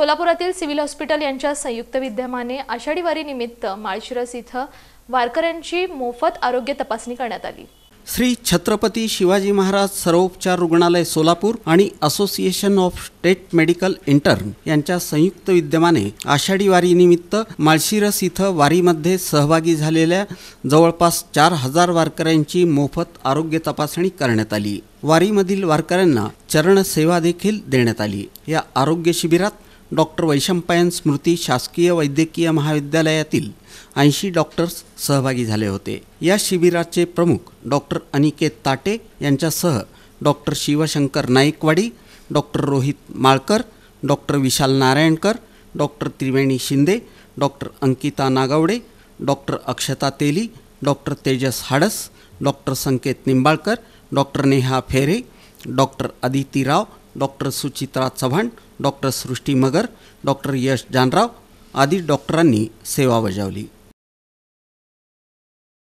सोलापुरातील civil hospital यांच्या संयुक्त विद्यमाने आषाढी वारी निमित्त माळशिरस इथं वारकऱ्यांची मोफत आरोग्य तपासणी करण्यात आली। श्री छत्रपती शिवाजी महाराज सर्वोपचार रुग्णालय सोलापूर आणि association of state medical intern यांच्या संयुक्त विद्यमाने आषाढी वारी निमित्त माळशिरस इथं वारीमध्ये सहभागी झालेल्या जवळपास 4000 वारकऱ्यांची मोफत आरोग्य तपासणी करण्यात आली। वारीमधील वारकऱ्यांना चरण सेवा देखील देण्यात आली। या आरोग्य शिबिरात डॉक्टर वैशंपायन स्मृती शासकीय वैद्यकीय महाविद्यालयातील 80 डॉक्टर्स सहभागी झाले होते। या शिबिराचे प्रमुख डॉक्टर अनिकेत ताटे यांच्यासह doctor Shivshankar Naikwadi, doctor Rohit Malkar, doctor Vishal Narayankar, doctor Triveni Shinde, doctor Ankita Nagawade, doctor Akshata Teli, doctor Tejas Hadas, doctor Sanket Nimbalkar, doctor Neha Phere, doctor Aditi Rao, doctor Suchitra Chavan, doctor Srushti Magar, doctor Yash Janrao आदी डॉक्टरांनी सेवा बजावली।